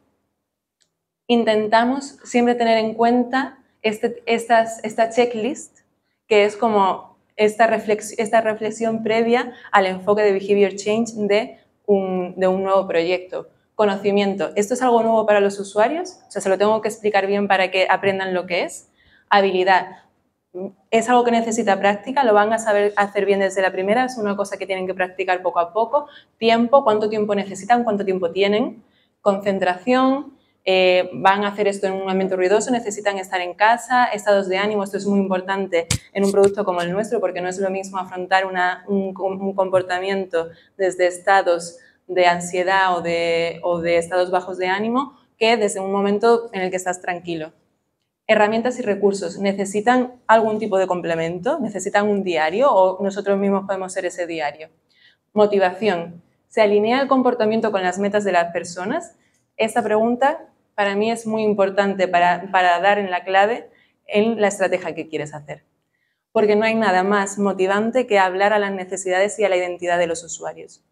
intentamos siempre tener en cuenta este, estas, esta checklist, que es como esta reflexión, esta reflexión previa al enfoque de behavior change de un, de un nuevo proyecto. Conocimiento. ¿Esto es algo nuevo para los usuarios? O sea, se lo tengo que explicar bien para que aprendan lo que es. Habilidad. ¿Es algo que necesita práctica? ¿Lo van a saber hacer bien desde la primera? ¿Es una cosa que tienen que practicar poco a poco? Tiempo. ¿Cuánto tiempo necesitan? ¿Cuánto tiempo tienen? Concentración. Eh, ¿Van a hacer esto en un ambiente ruidoso? ¿Necesitan estar en casa? Estados de ánimo. Esto es muy importante en un producto como el nuestro porque no es lo mismo afrontar una, un, un comportamiento desde estados de ansiedad o de, o de estados bajos de ánimo que desde un momento en el que estás tranquilo. Herramientas y recursos. ¿Necesitan algún tipo de complemento? ¿Necesitan un diario o nosotros mismos podemos ser ese diario? Motivación. ¿Se alinea el comportamiento con las metas de las personas? Esta pregunta para mí es muy importante para, para dar en la clave en la estrategia que quieres hacer. Porque no hay nada más motivante que hablar a las necesidades y a la identidad de los usuarios.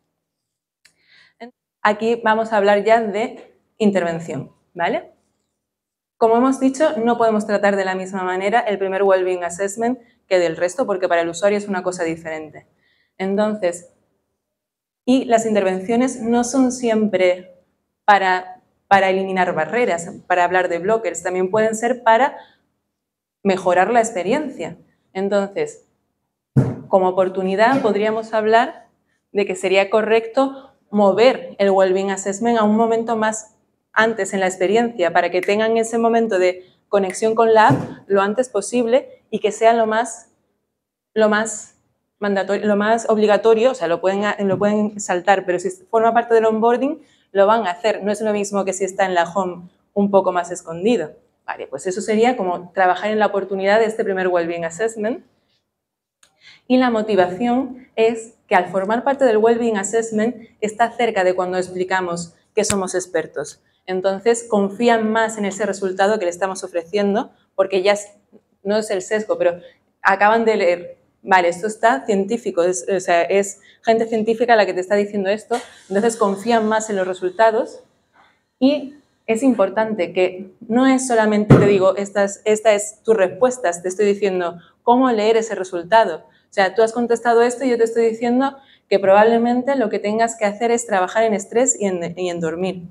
Aquí vamos a hablar ya de intervención, ¿vale? Como hemos dicho, no podemos tratar de la misma manera el primer Wellbeing Assessment que del resto, porque para el usuario es una cosa diferente. Entonces, y las intervenciones no son siempre para, para eliminar barreras, para hablar de blockers, también pueden ser para mejorar la experiencia. Entonces, como oportunidad podríamos hablar de que sería correcto mover el Wellbeing Assessment a un momento más antes en la experiencia, para que tengan ese momento de conexión con la app lo antes posible y que sea lo más, lo más mandatorio, lo más obligatorio, o sea, lo pueden, lo pueden saltar, pero si forma parte del onboarding, lo van a hacer. No es lo mismo que si está en la home un poco más escondido. Vale, pues eso sería como trabajar en la oportunidad de este primer Wellbeing Assessment. Y la motivación es que al formar parte del Wellbeing Assessment está cerca de cuando explicamos que somos expertos. Entonces confían más en ese resultado que le estamos ofreciendo, porque ya es, no es el sesgo, pero acaban de leer, vale, esto está científico, es, o sea, es gente científica la que te está diciendo esto, entonces confían más en los resultados. Y es importante que no es solamente te digo, esta es, esta es tu respuesta, te estoy diciendo cómo leer ese resultado. O sea, tú has contestado esto y yo te estoy diciendo que probablemente lo que tengas que hacer es trabajar en estrés y en, y en dormir.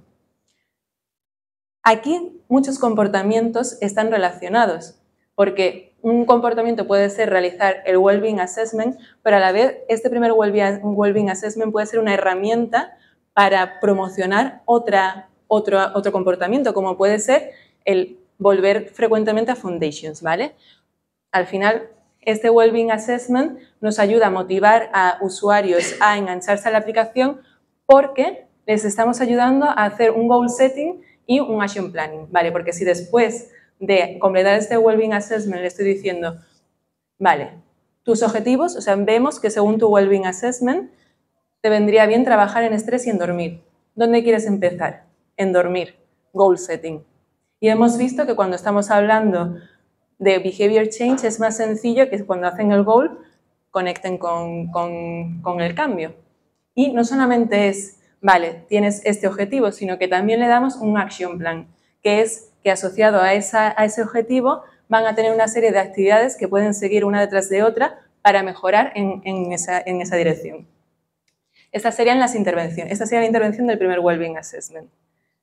Aquí muchos comportamientos están relacionados, porque un comportamiento puede ser realizar el Wellbeing Assessment, pero a la vez este primer Wellbeing Assessment puede ser una herramienta para promocionar otra, otro, otro comportamiento, como puede ser el volver frecuentemente a Foundations, ¿vale? Al final, este Wellbeing Assessment nos ayuda a motivar a usuarios a engancharse a la aplicación porque les estamos ayudando a hacer un goal setting y un action planning, ¿vale? Porque si después de completar este Wellbeing Assessment le estoy diciendo, vale, tus objetivos, o sea, vemos que según tu Wellbeing Assessment te vendría bien trabajar en estrés y en dormir. ¿Dónde quieres empezar? En dormir, goal setting. Y hemos visto que cuando estamos hablando de behavior change es más sencillo que cuando hacen el goal conecten con, con, con el cambio. Y no solamente es, vale, tienes este objetivo, sino que también le damos un action plan, que es que asociado a, esa, a ese objetivo van a tener una serie de actividades que pueden seguir una detrás de otra para mejorar en, en, esa, en esa dirección. Estas serían las intervenciones. Esta sería la intervención del primer Wellbeing Assessment.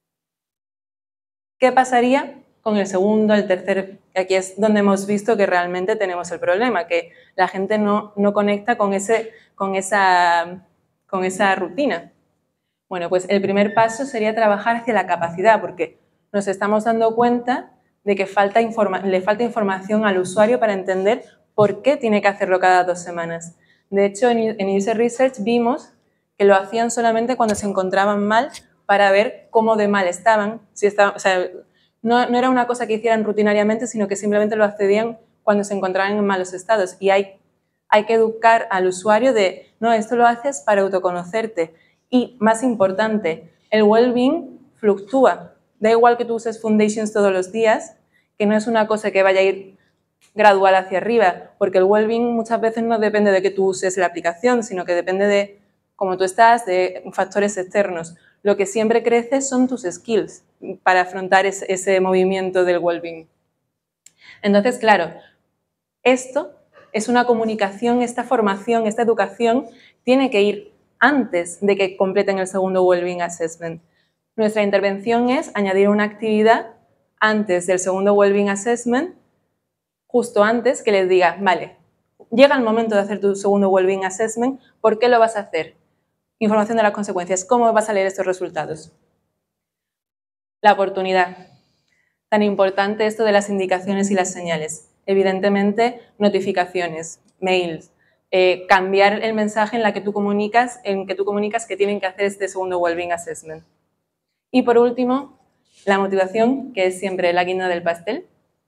¿Qué pasaría con el segundo, el tercer? Aquí es donde hemos visto que realmente tenemos el problema, que la gente no, no conecta con, ese, con, esa, con esa rutina. Bueno, pues el primer paso sería trabajar hacia la capacidad, porque nos estamos dando cuenta de que falta informa- le falta información al usuario para entender por qué tiene que hacerlo cada dos semanas. De hecho, en, en User Research vimos que lo hacían solamente cuando se encontraban mal para ver cómo de mal estaban. Si estaban o sea, no, no era una cosa que hicieran rutinariamente, sino que simplemente lo accedían cuando se encontraban en malos estados. Y hay, hay que educar al usuario de, no, esto lo haces para autoconocerte. Y, más importante, el well-being fluctúa. Da igual que tú uses Foundations todos los días, que no es una cosa que vaya a ir gradual hacia arriba, porque el well-being muchas veces no depende de que tú uses la aplicación, sino que depende de cómo tú estás, de factores externos. Lo que siempre crece son tus skills para afrontar ese, ese movimiento del well-being. Entonces, claro, esto es una comunicación, esta formación, esta educación tiene que ir antes de que completen el segundo Wellbeing Assessment. Nuestra intervención es añadir una actividad antes del segundo Wellbeing Assessment, justo antes que les diga, vale, llega el momento de hacer tu segundo Wellbeing Assessment, ¿por qué lo vas a hacer? Información de las consecuencias, ¿cómo vas a leer estos resultados? La oportunidad. Tan importante esto de las indicaciones y las señales. Evidentemente, notificaciones, mails, Eh, cambiar el mensaje en la que tú comunicas, en que tú comunicas que tienen que hacer este segundo Wellbeing Assessment. Y por último, la motivación, que es siempre la guinda del pastel.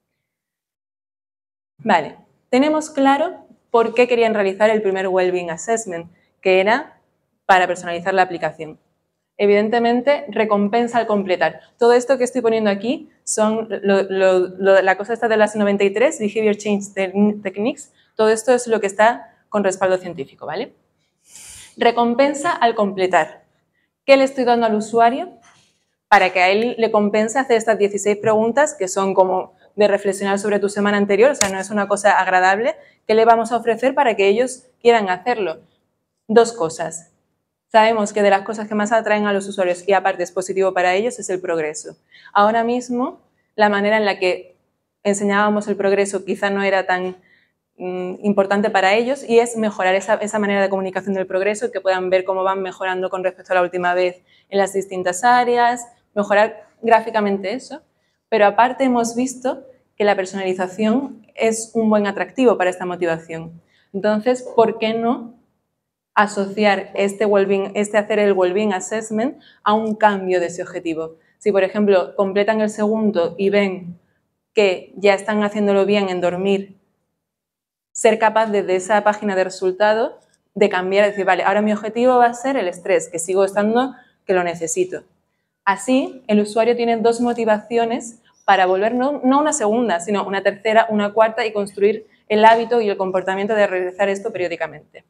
Vale, tenemos claro por qué querían realizar el primer Wellbeing Assessment, que era para personalizar la aplicación. Evidentemente, recompensa al completar. Todo esto que estoy poniendo aquí son lo, lo, lo, la cosa esta de las noventa y tres, Behavior Change Techniques, todo esto es lo que está con respaldo científico, ¿vale? Recompensa al completar. ¿Qué le estoy dando al usuario? Para que a él le compense hacer estas dieciséis preguntas, que son como de reflexionar sobre tu semana anterior, o sea, no es una cosa agradable. ¿Qué le vamos a ofrecer para que ellos quieran hacerlo? Dos cosas. Sabemos que de las cosas que más atraen a los usuarios y aparte es positivo para ellos es el progreso. Ahora mismo, la manera en la que enseñábamos el progreso quizá no era tan mm, importante para ellos y es mejorar esa, esa manera de comunicación del progreso, que puedan ver cómo van mejorando con respecto a la última vez en las distintas áreas, mejorar gráficamente eso. Pero aparte hemos visto que la personalización es un buen atractivo para esta motivación. Entonces, ¿por qué no asociar este, well-being, este hacer el well-being assessment a un cambio de ese objetivo? Si, por ejemplo, completan el segundo y ven que ya están haciéndolo bien en dormir, ser capaz desde esa página de resultados de cambiar, decir, vale, ahora mi objetivo va a ser el estrés, que sigo estando, que lo necesito. Así, el usuario tiene dos motivaciones para volver, no, no una segunda, sino una tercera, una cuarta y construir el hábito y el comportamiento de realizar esto periódicamente.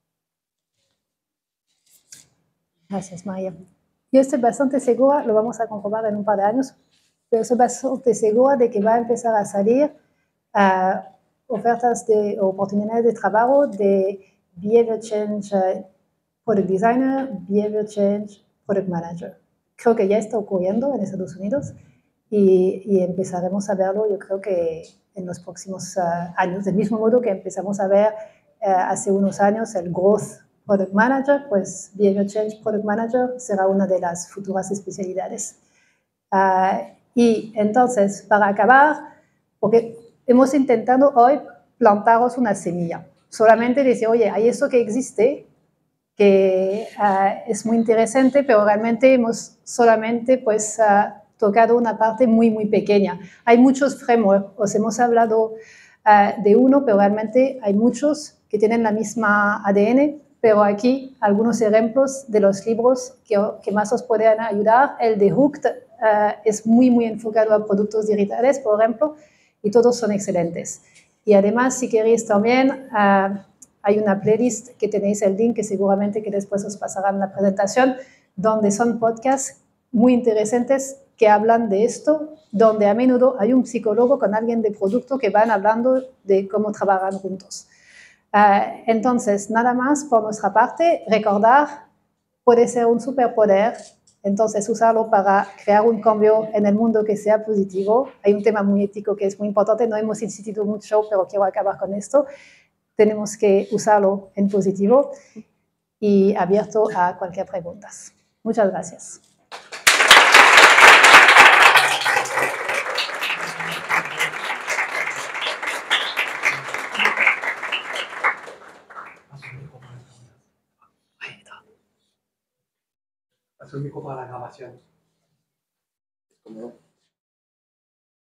Gracias, María. Yo estoy bastante segura, lo vamos a comprobar en un par de años, pero estoy bastante segura de que va a empezar a salir uh, ofertas de oportunidades de trabajo de Behavior Change uh, Product Designer, Behavior Change Product Manager. Creo que ya está ocurriendo en Estados Unidos y, y empezaremos a verlo, yo creo que en los próximos uh, años, del mismo modo que empezamos a ver uh, hace unos años el Growth Product Manager, pues Behavior Change Product Manager será una de las futuras especialidades. Uh, y entonces, para acabar, porque hemos intentado hoy plantaros una semilla, solamente decir, oye, hay esto que existe, que uh, es muy interesante, pero realmente hemos solamente pues, uh, tocado una parte muy, muy pequeña. Hay muchos frameworks, os hemos hablado uh, de uno, pero realmente hay muchos que tienen la misma A D N, pero aquí algunos ejemplos de los libros que, que más os pueden ayudar. El de Hooked uh, es muy, muy enfocado a productos digitales, por ejemplo, y todos son excelentes. Y además, si queréis también, uh, hay una playlist que tenéis el link, que seguramente que después os pasarán la presentación, donde son podcasts muy interesantes que hablan de esto, donde a menudo hay un psicólogo con alguien de producto que van hablando de cómo trabajan juntos. Uh, entonces, nada más por nuestra parte, recordar, puede ser un superpoder, entonces usarlo para crear un cambio en el mundo que sea positivo. Hay un tema muy ético que es muy importante, no hemos insistido mucho, pero quiero acabar con esto. Tenemos que usarlo en positivo y abierto a cualquier pregunta. Muchas gracias. Paso el micro para la grabación.